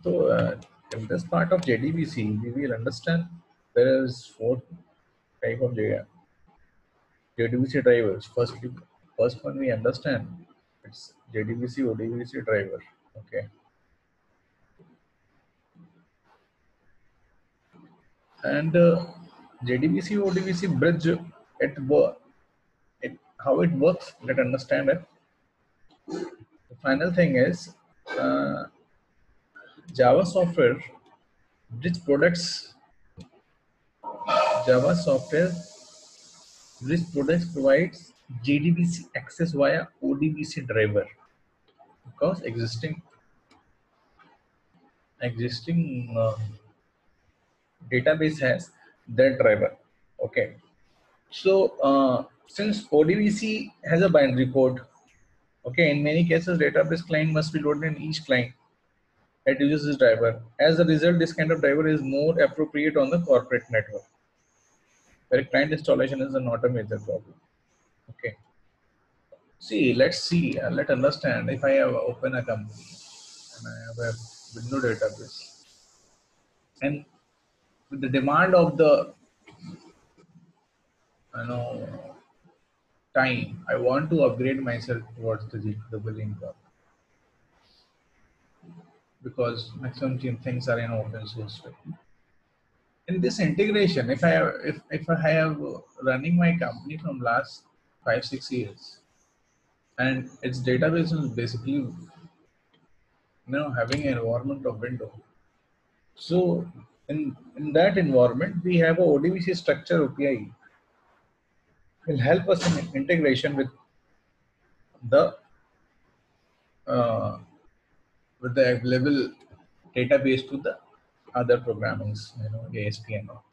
So in this part of JDBC, we will understand there is 4 type of JDBC drivers. First one we understand it's JDBC ODBC driver. Okay, and JDBC ODBC bridge how it works. Let's understand it. The final thing is Java software bridge products. Java software bridge products provides JDBC access via ODBC driver because existing database has that driver. Okay, so since ODBC has a binary code, okay, in many cases database client must be loaded in each client that uses this driver. As a result, this kind of driver is more appropriate on the corporate network where client installation is not a major problem. Okay, see, let's understand. If I have open a company and I have a window database, and with the demand of the time, I want to upgrade myself towards the double income because maximum things are in open source. In this integration, if I have running my company from last 5-6 years, and its database is basically having an environment of window. So in that environment, we have a ODBC structure API will help us in integration with the available database to the other programmings, ASP and all.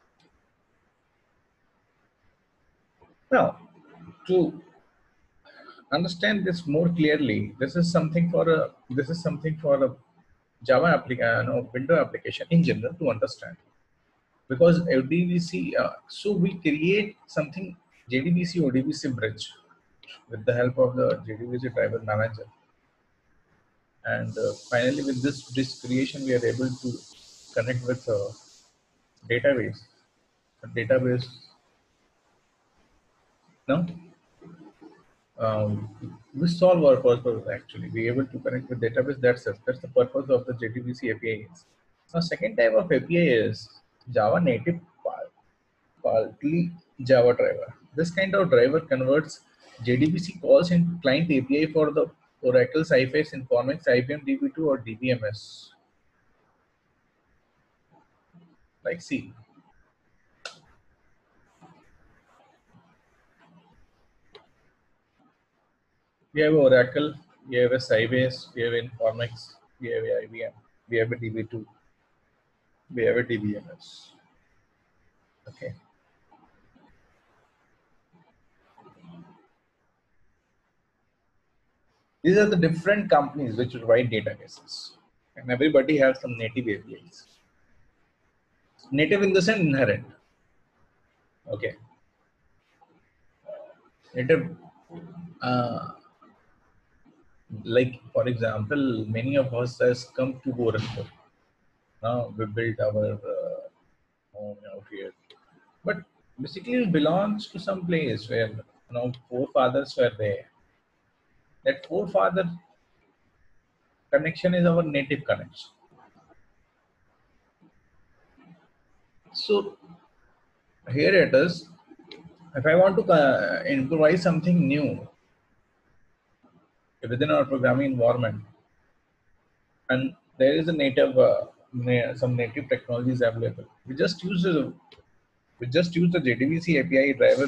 Now, to understand this more clearly, this is something for a Java application, window application in general to understand. Because ODBC, so we create something JDBC ODBC bridge with the help of the JDBC driver manager. And finally, with this creation, we are able to connect with a database. A database. Now, we solve our purpose actually. We are able to connect with database. That's it. That's the purpose of the JDBC API. Now, second type of API is Java native partly Java driver. This kind of driver converts JDBC calls into client API for the Oracle, Sybase, Informix, IBM DB2 or DBMS. Like see, we have Oracle, we have a Sybase, we have Informix, we have a IBM, we have a DB2, we have a DBMS. Okay. These are the different companies which provide databases, and everybody has some native APIs. Native in the sense inherent. Okay. Native, like for example, many of us has come to Gorakhpur. Now we built our home out here, but basically it belongs to some place where forefathers were there. That forefather connection is our native connection. So here it is. If I want to improvise something new within our programming environment, and there is a native, some native technologies available, we just use the JDBC API driver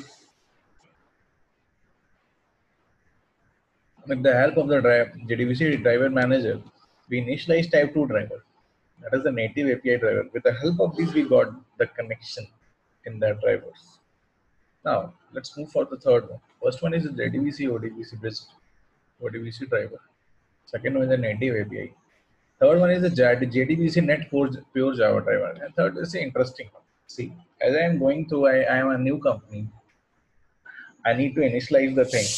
with the help of the JDBC driver manager. We initialize type 2 driver. That is the native API driver. With the help of these, we got the connection in the drivers. Now, let's move for the third one. First one is the JDBC ODBC bridge ODBC driver. Second one is the native API. Third one is the JDBC net pure Java driver. And third is the interesting one. See, as I am going through, I am a new company. I need to initialize the thing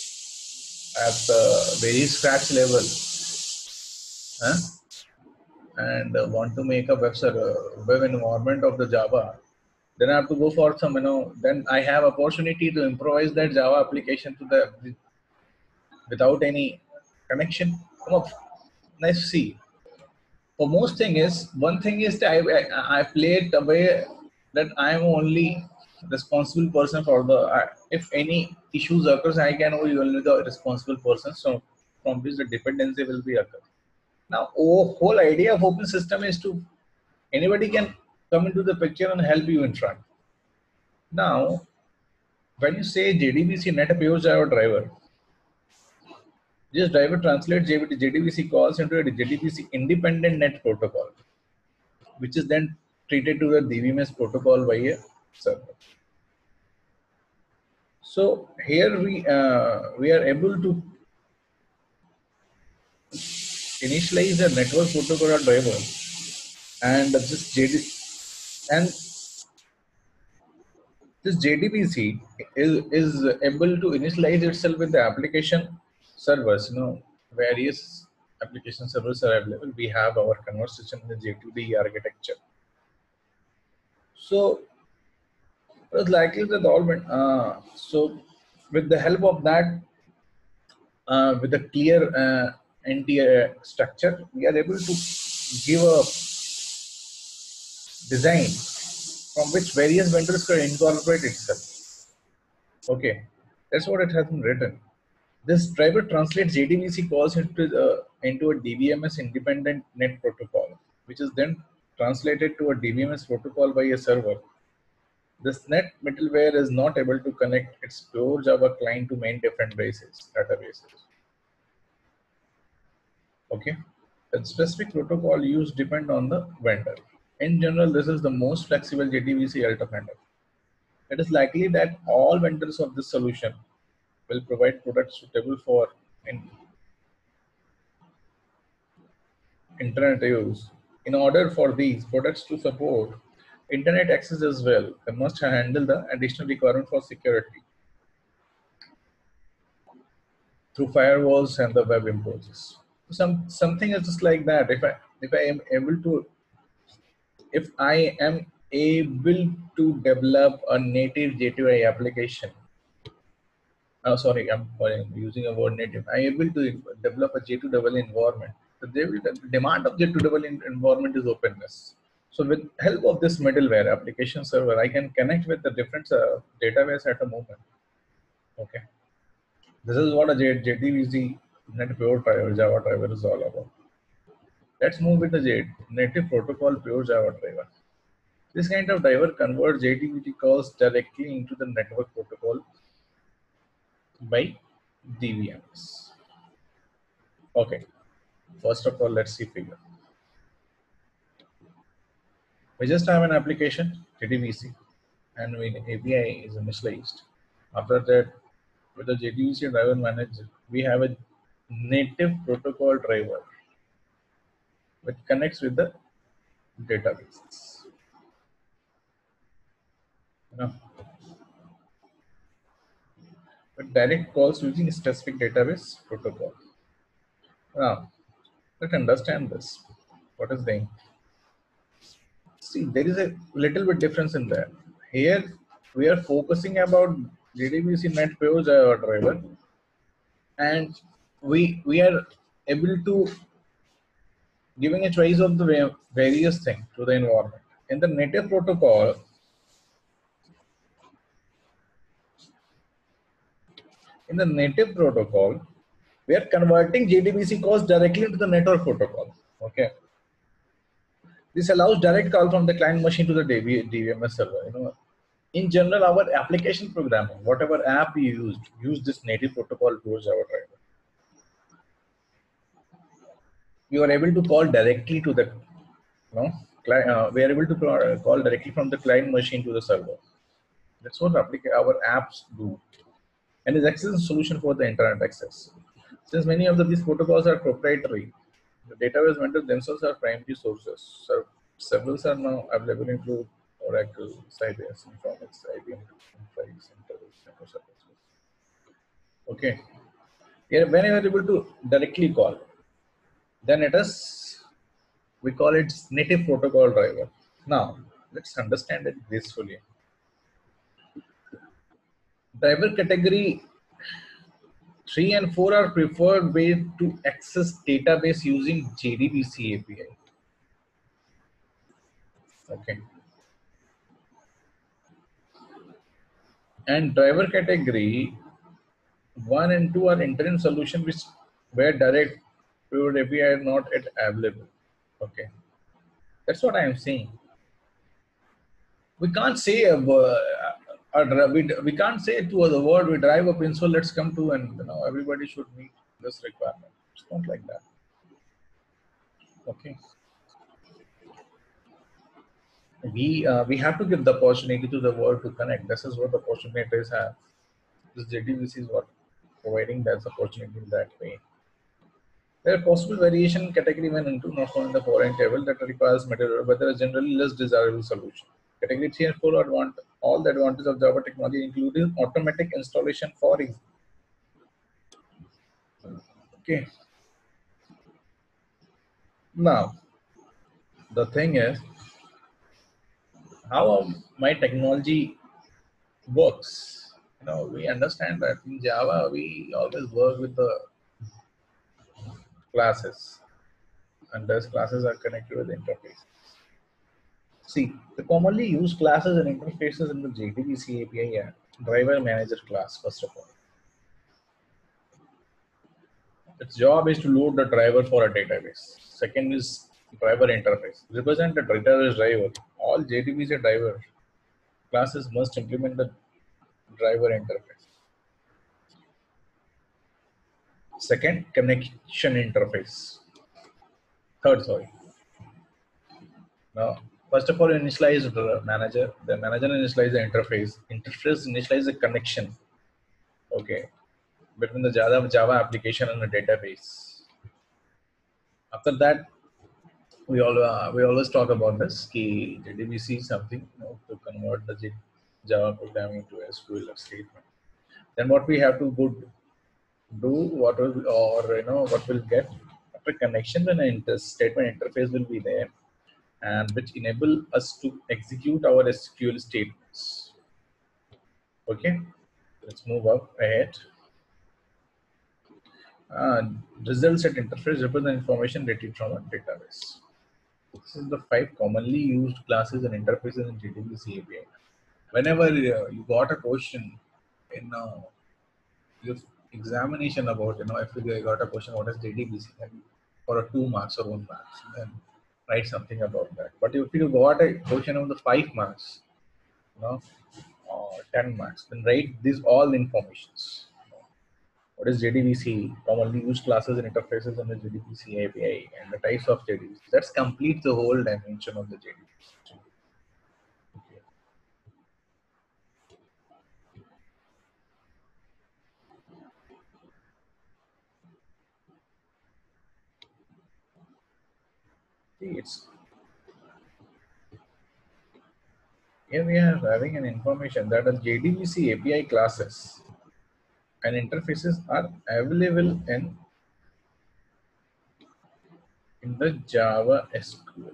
at the very scratch level. and want to make a web environment of the Java, then I have to go for some, then I have opportunity to improvise that Java application to the without any connection. Come up. Let's see. For most thing is, one thing is that I play it a way that I am only responsible person for the, if any issues occurs, I can only the responsible person, so from which the dependency will be occur. Now, whole idea of open system is to anybody can come into the picture and help you in front. Now, when you say JDBC net pure Java driver, this driver translates JDBC calls into a JDBC independent net protocol, which is then treated to the DBMS protocol by a server. So here we are able to initialize a network protocol driver, and this JDBC is able to initialize itself with the application servers. Various application servers are available. We have our conversation in the J2D architecture. So it was likely that all went. So with the help of that, with a clear NT structure, we are able to give a design from which various vendors can incorporate itself. Okay, that's what it has been written. This driver translates JDBC calls into a DBMS independent net protocol, which is then translated to a DBMS protocol by a server. This net middleware is not able to connect its pure Java client to many different databases. Okay, the specific protocol used depend on the vendor. In general, this is the most flexible JDBC alternative. It is likely that all vendors of this solution will provide products suitable for internet use. In order for these products to support internet access as well, they must handle the additional requirement for security through firewalls and the web imposes. Something is just like that. If I am able to, if I am able to develop a native J2EE application, sorry, I'm using a word native. I'm able to develop a J2EE environment. The demand of J2EE environment is openness. So with help of this middleware application server, I can connect with the different database at a moment. Okay, this is what a JDBC net pure driver, Java driver is all about. Let's move with the native protocol pure Java driver. This kind of driver converts JDBC calls directly into the network protocol by DBMS. Okay, first of all, let's see figure. We just have an application, JDBC, and API is initialized. After that, with the JDBC driver manager, we have a native protocol driver which connects with the databases. With direct calls using a specific database protocol. Now, let's understand this. What is the See, there is a little bit difference in that. Here, we are focusing about JDBC net pure Java driver, and we are able to giving a choice of the various things to the environment. In the native protocol, we are converting JDBC calls directly into the network protocol. Okay. This allows direct call from the client machine to the DBMS server. In general, our application programming, whatever app you use this native protocol towards Java driver. You are able to call directly to the, we are able to call directly from the client machine to the server. That's what our apps do, and is access solution for the internet access. Since many of these protocols are proprietary, the database vendors themselves are primary sources. So several are now available, include Oracle, Sybase, Informix, IBM, Intel. Okay. Here, when you are able to directly call, then it is We call it native protocol driver. Now, let's understand it gracefully. Driver category 3 and 4 are preferred way to access database using JDBC API. Okay. And driver category 1 and 2 are interim solution which where direct pure API are not yet available. Okay. That's what I am saying. We can't say we can't say to the world we drive a principle, let's come to, and everybody should meet this requirement. It's not like that. Okay. We have to give the opportunity to the world to connect. This is what the opportunities have. This JDBC is what providing that opportunity in that way. There are possible variation in category 1 and 2 not found in the foreign table that requires material, but there is generally less desirable solution. Category 3 and 4 want all the advantages of Java technology, including automatic installation for example. Okay. Now, the thing is, how my technology works. We understand that in Java, we always work with the classes, and those classes are connected with interface. See, the commonly used classes and interfaces in the JDBC API are driver manager class, first of all. Its job is to load the driver for a database. Second is driver interface. Represent the database driver. All JDBC driver classes must implement the driver interface. Second, connection interface. Third, sorry. Now, first of all, initialize the manager. The manager initialize the interface. Interface initialize the connection. Okay, between the Java application and the database. After that, we always talk about this. Key JDBC is something to convert the Java programming to SQL statement. Then what we have to do, what will get after connection, then an statement interface will be there, and which enable us to execute our SQL statements. Okay, let's move up ahead. Results set interface represent information retrieved from a database. This is the 5 commonly used classes and interfaces in JDBC API. Whenever you got a question in your examination about, if you got a question what is JDBC, then for a 2 marks or 1 marks, then write something about that. But if you got a question on the 5 marks, or 10 marks, then write these all informations. What is JDBC, commonly used classes and interfaces on the JDBC API, and the types of JDBC. Let's complete the whole dimension of the JDBC. Okay. See, here we are having an information that the JDBC API classes and interfaces are available in the Java SQL.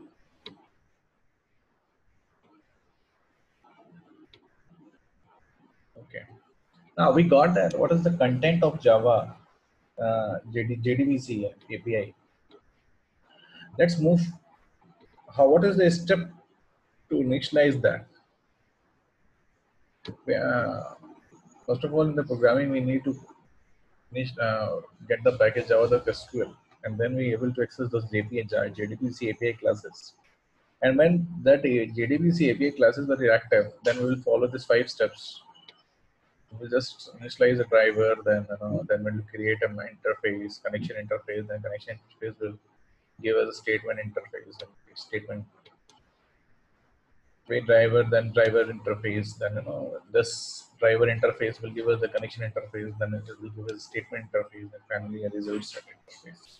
Okay. Now we got that. What is the content of Java JDBC API? Let's move. What is the step to initialize that? First of all, in the programming, we need to get the package Java SQL, and then we are able to access those JDBC API classes. And when that JDBC API classes are active, then we will follow these 5 steps. We'll just initialize a driver, then we'll create an interface, connection interface, then connection interface will give us a statement interface, statement driver, then driver interface, then this driver interface will give us the connection interface, then it will give us a statement interface, and finally a result set interface.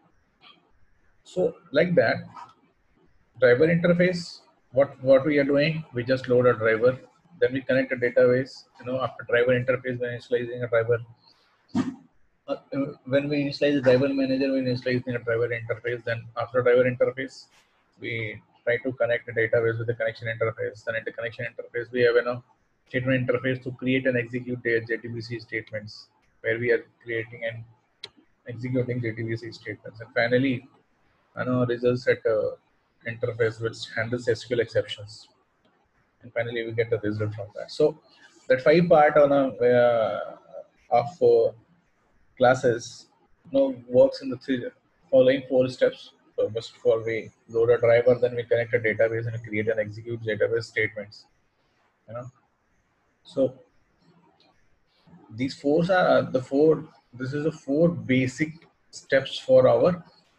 So like that, driver interface, what we are doing, we just load a driver, then we connect a database. After driver interface, when initializing a driver, when we initialize the driver manager, we initialize the driver interface. Then after driver interface, we try to connect the database with the connection interface. Then in the connection interface, we have statement interface to create and execute the JDBC statements, where we are creating and executing JDBC statements. And finally, result set interface which handles SQL exceptions. And finally, we get the result from that. So that 5 part on of classes works in the following 4 steps. So first of all, we load a driver, then we connect a database and create and execute database statements. So these 4 are the 4. This is the 4 basic steps for our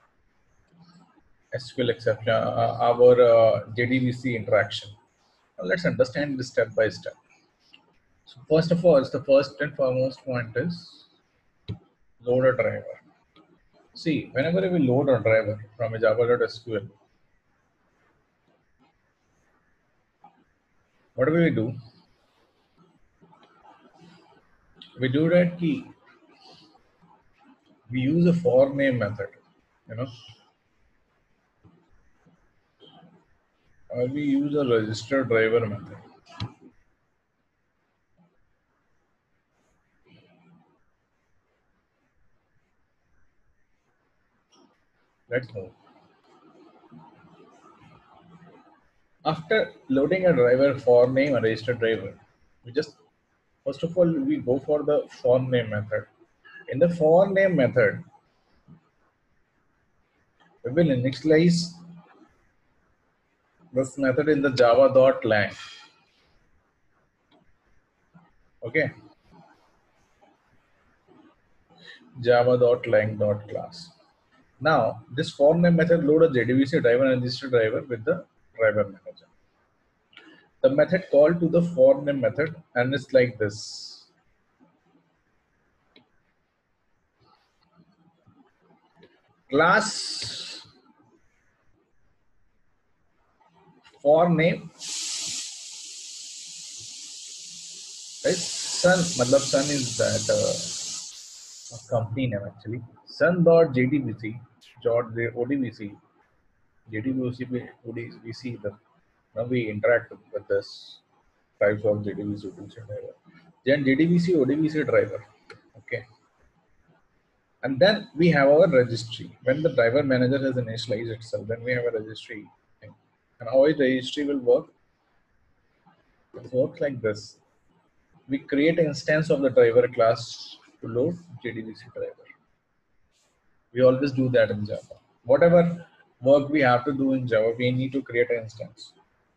SQL exception, our JDBC interaction. Now let's understand this step by step. So first of all, the first and foremost point is load a driver. See, whenever we load a driver from a java.sql, what do? We do that key. We use a for name method, or we use a register driver method. Let's move. After loading a driver for name and register driver, we just first of all we go for the for name method. In the for name method, we will initialize this method in the java.lang. Okay. java.lang.class. Now, this for name method load a JDBC driver and register driver with the driver manager. The method called to the for name method and it's like this. Class for name, right? Sun, matlab Sun is that company name actually. Sun.jdbc, .odbc, JDBC, now we interact with this types of JDBC driver. Then JDBC ODBC driver. Okay. And then we have our registry. When the driver manager has initialized itself, then we have a registry thing. And how a registry will work? It works like this. We create an instance of the driver class to load JDBC driver. We always do that in Java. Whatever work we have to do in Java, we need to create an instance.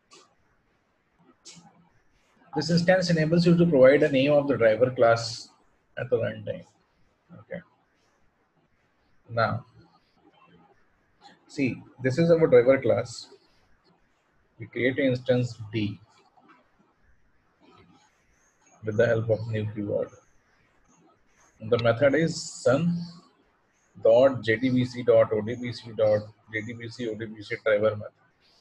This instance enables you to provide a name of the driver class at the runtime. Okay. Now, see, this is our driver class. We create an instance D with the help of new keyword. And the method is sun.jdbc.odbc.jdbc driver method.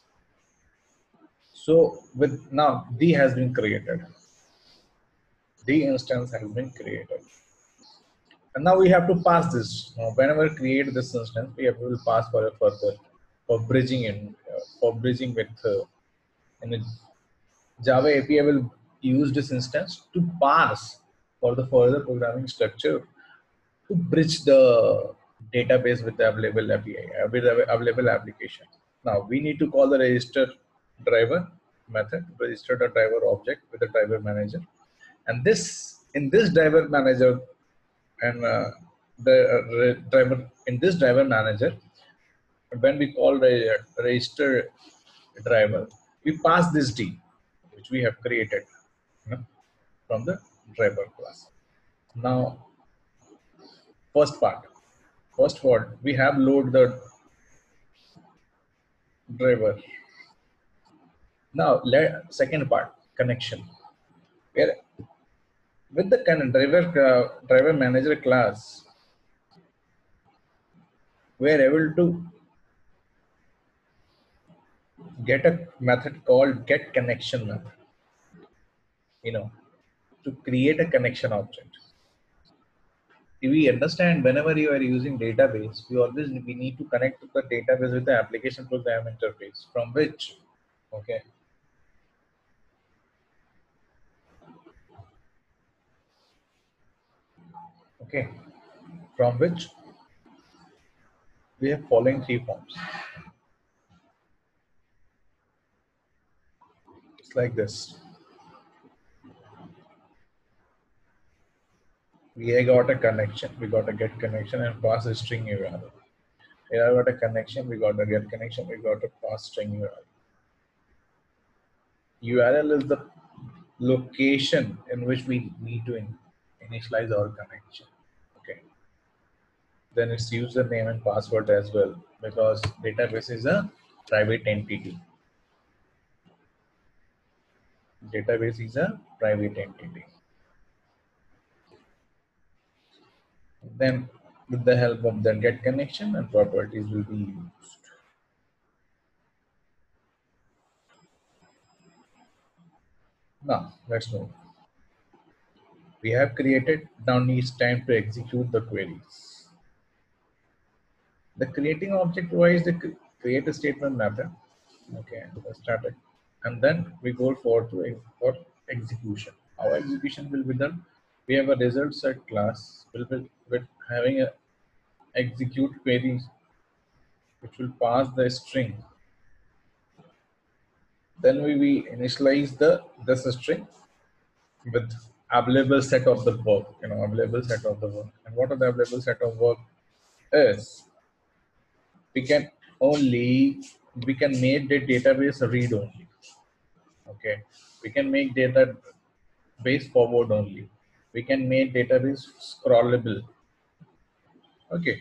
So with now D has been created. D instance has been created. And now we have to pass this. Now, whenever we create this instance, we have to pass for a further for bridging with in the Java API will use this instance to pass for the further programming structure to bridge the database with the available API, with the available application. Now we need to call the register driver method, register the driver object with the driver manager, and this in this driver manager and the driver in this driver manager, when we call the register driver, we pass this D which we have created from the driver class. Now, first part, we have load the driver. Now, second part, connection. Where with the driver manager class, we are able to get a method called get connection method. To create a connection object. we understand whenever you are using database, we need to connect to the database with the application program interface from which, okay, okay, from which we have following three forms. It's like this. We got a connection, we got a get connection and pass a string URL. Here I got a connection, we got a get connection, we got a pass string URL. URL is the location in which we need to initialize our connection. Okay. Then it's username and password as well, because database is a private entity. Database is a private entity. Then with the help of the get connection and properties will be used. Now let's move. We have created, now needs time to execute the queries. The creating object provides the create a statement method. Okay, static. And then we go for execution. Our execution will be done. We have a result set class with having a execute queries which will pass the string. Then we initialize this string with available set of the work, available set of the work. And what are the available set of work is, we can make the database read only. Okay, we can make database forward only. We can make database scrollable. Okay,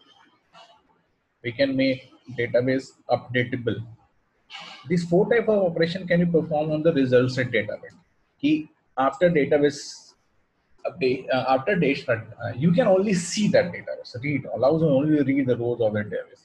we can make database updatable. These four type of operation can be performed on the result set database. Key after database update, after date, you can only see that database. Read allows you only to read the rows of the database.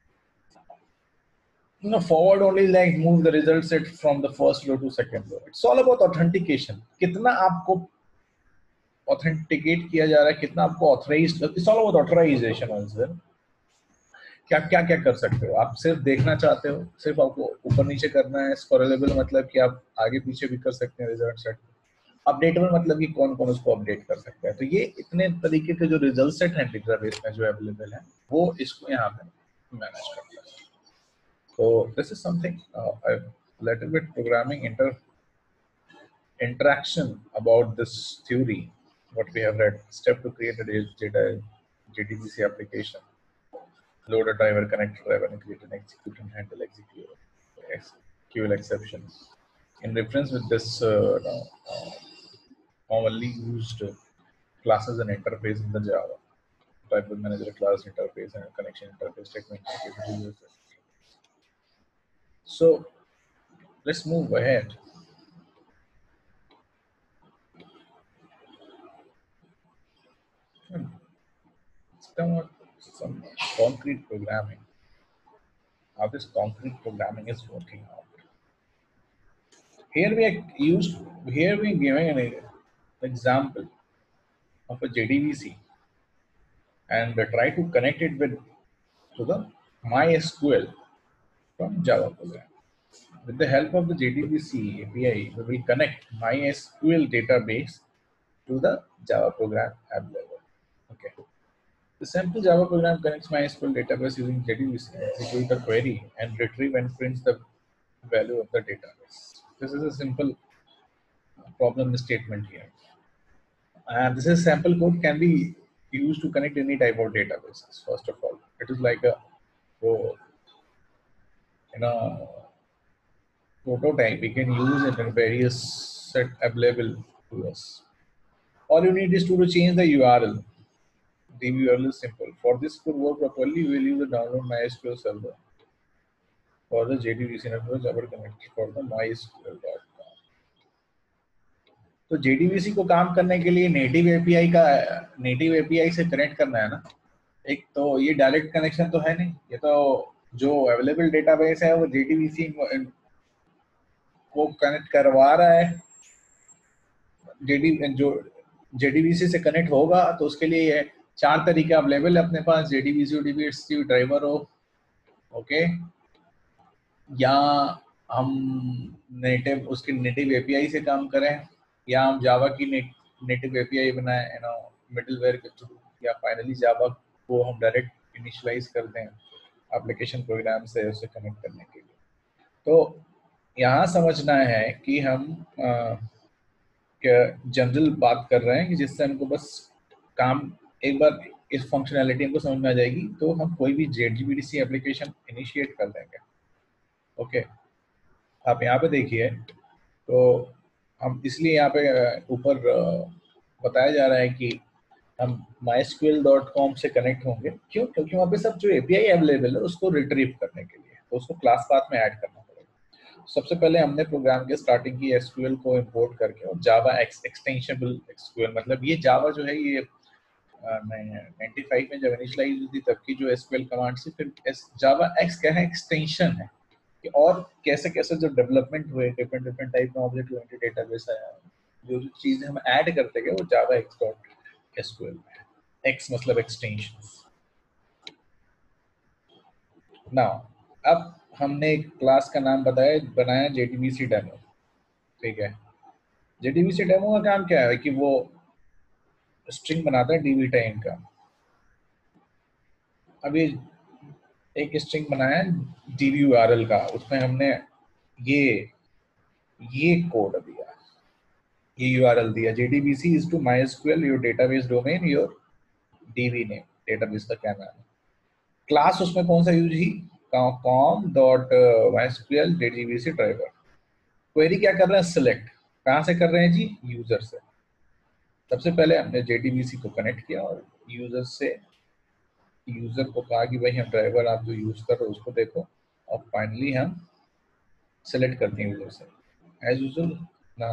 Forward only like move the result set from the first row to second row. It's all about authentication. कितना आपको authenticate किया जा रहा है, कितना आपको authorized. It's all about authorization also. क्या क्या क्या कर सकते हो आप? सिर्फ देखना चाहते हो, सिर्फ आपको ऊपर नीचे करना है. स्क्रॉलेबल मतलब कि आप आगे पीछे भी कर सकते हैं रिजल्ट सेट. अपडेटेबल मतलब कि कौन कौन उसको अपडेट कर सकता है. तो ये इतने तरीके के जो रिजल्ट सेट हैं डेटाबेस में जो अवेलेबल है, वो इसको यहाँ पे मैनेज करता है. So this is something a little bit programming interaction about this theory. What we have read: step to create a data JDBC application. Load a driver, connect a driver, and create an execute and handle SQL exceptions. In reference with this commonly used classes and interface in the Java. Type of manager class interface and connection interface statement. So let's move ahead. Let's come up with some concrete programming. How this concrete programming is working out. Here we are giving an example of a JDBC and try to connect it to the MySQL from Java program. With the help of the JDBC API, we will connect MySQL database to the Java program app level. Okay. The sample Java program connects MySQL database using JDBC, execute the query, and retrieve and prints the value of the database. This is a simple problem statement here. And this is sample code can be used to connect any type of databases. First of all, it is like a prototype. We can use it in various set available to us. All you need is to change the URL. The URL is simple. For this to work properly, we will use the download MySQL server for the JDBC network Java connected for the MySQL.com. तो JDBC को काम करने के लिए native API से connect करना है ना. एक तो ये डायरेक्ट कनेक्शन तो है नहीं. ये तो जो अवेलेबल डेटाबेस है वो JDBC को कनेक्ट करवा रहा है. जो JDBC से कनेक्ट होगा तो उसके लिए ये 4 तरीके अवेलेबल है अपने पास, JDBC ODBC ड्राइवर हो, ओके, या हम नेटिव उसके नेटिव एपीआई से काम करें, या हम जावा की नेटिव एपीआई बनाएं, यू नो, मिडलवेयर के थ्रू, या फाइनली जावा को हम डायरेक्ट इनिशियलाइज कर दें एप्लीकेशन प्रोग्राम से उसे कनेक्ट करने के लिए। तो यहाँ समझना है कि हम जनरल बात कर रहे हैं कि जिससे हमको बस काम एक बार इस फंक्शनैलिटी हमको समझ में आ जाएगी तो हम कोई भी JDBC एप्लीकेशन इनिशिएट कर देंगे। ओके, आप यहाँ पे देखिए, तो हम इसलिए यहाँ पे ऊपर बताया जा रहा है कि हम mysql.com से कनेक्ट होंगे। क्यों? क्योंकि वहाँ पे सब जो एपीआई अवेलेबल है उसको रिट्रीव करने के लिए, तो उसको क्लास पाथ में ऐड करना पड़ेगा। सबसे पहले हमने प्रोग्राम के स्टार्टिंग की एसक्यूएल को इंपोर्ट करके, और जावा एक्सटेंशनबल एसक्यूएल, मतलब ये जावा जो है ये 95 में जब इनिशियलाइज हुई थी तब की जो एसक्यूएल कमांड से, फिर जावा एक्स क्या है, एक्सटेंशन है कि और कैसे कैसे जो डेवलपमेंट हुए, डिफरेंट डिफरेंट टाइप में ऑब्जेक्ट ओरिएंटेड डेटाबेस आया, जो जो चीजें हम ऐड करते गए वो जावा एक्स डॉट एसक्यूएल में है। एक्स मतलब एक्सटेंशन। नाउ अब हमने एक क्लास का नाम बनाया जेडीबीसी डेमो, ठीक है। जेडीबीसी डेमो का काम क्या है कि वो स्ट्रिंग बनाता है डीबी टाइम का। अभी एक स्ट्रिंग बनाया डीबी यूआरएल का, उसमें हमने ये कोड दिया, ये यूआरएल दिया, JDBC is to MySQL your database domain your DB name, database का क्या नाम है। क्लास उसमें कौन सा यूज ही, com.mysql JDBC ड्राइवर। क्वेरी क्या कर रहे हैं, सिलेक्ट, कहाँ से कर रहे हैं जी, यूजर से। सबसे पहले हमने JDBC को कनेक्ट किया और यूजर से, यूजर को कहा कि भाई हम ड्राइवर आप जो यूज कर रहे हो उसको देखो, और फाइनली हम सेलेक्ट करते हैं यूजर से। एज यूजुअल ना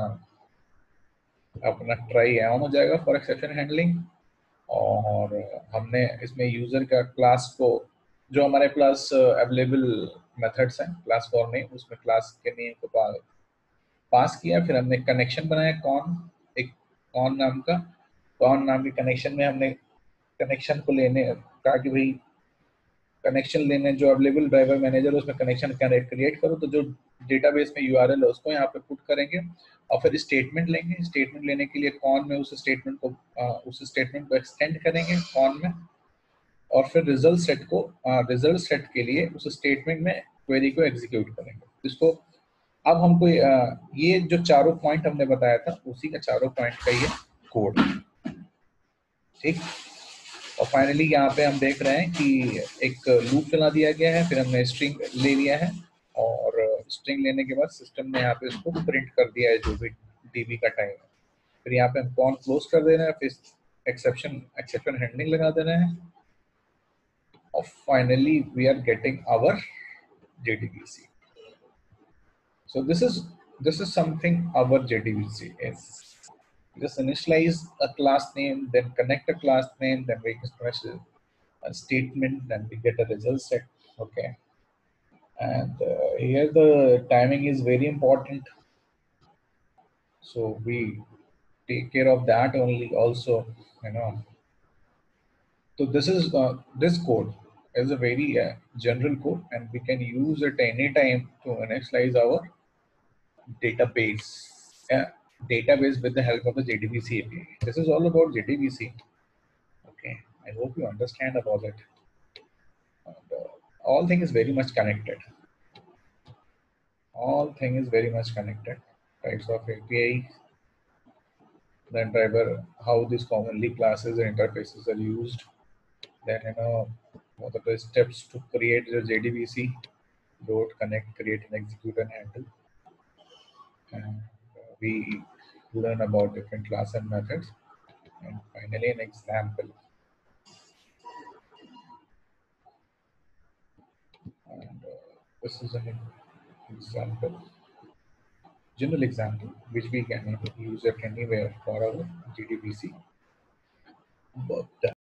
अपना ट्राई ऑन हो जाएगा फॉर एक्सेप्शन हैंडलिंग, और हमने इसमें यूजर का क्लास को, जो हमारे पास अवेलेबल मेथड्स हैं क्लास फॉर नेम, उसमें क्लास के नेम को पास किया। फिर हमने कनेक्शन बनाया एक कॉन नाम का, कॉन नाम के कनेक्शन में हमने कनेक्शन को लेने कहा कि भाई कनेक्शन लेने जो अवेलेबल ड्राइवर मैनेजर उसमें कनेक्शन क्रिएट करो, तो जो डेटाबेस में यूआरएल है उसको यहाँ पे पुट करेंगे, और फिर स्टेटमेंट लेंगे। स्टेटमेंट लेने के लिए कॉन में उस स्टेटमेंट को एक्सटेंड करेंगे कॉन में, और फिर रिजल्ट सेट के लिए उस स्टेटमेंट में क्वेरी को एग्जीक्यूट करेंगे। इसको अब हमको ये जो चारों पॉइंट हमने बताया था उसी का चारों पॉइंट का ये कोड, ठीक। और फाइनली यहाँ पे हम देख रहे हैं कि एक लूप चला दिया गया है, फिर हमने स्ट्रिंग ले लिया है, और स्ट्रिंग लेने के बाद सिस्टम ने यहाँ पे इसको प्रिंट कर दिया है जो भी डीबी का टाइम है। फिर यहाँ पे हम कॉन क्लोज कर दे रहे हैं, फिर एक्सेप्शन हैंडलिंग लगा दे रहे हैं, और finally we are getting our JDBC. So this is something our JDBC is. Just initialize a class name, then connect a class name, then we express a statement, then we get a result set. Okay, and here the timing is very important, so we take care of that only also, you know. So this code is a very general code, and we can use it anytime to initialize our database with the help of the JDBC API. This is all about JDBC. Okay, I hope you understand about it. And, all thing is very much connected. All thing is very much connected. Types of API, then driver, how these commonly classes and interfaces are used. Then what are the steps to create the JDBC, load, connect, create, and execute and handle. And we learn about different class and methods, and finally an example. And this is an example, general example, which we can use it anywhere for our JDBC work done.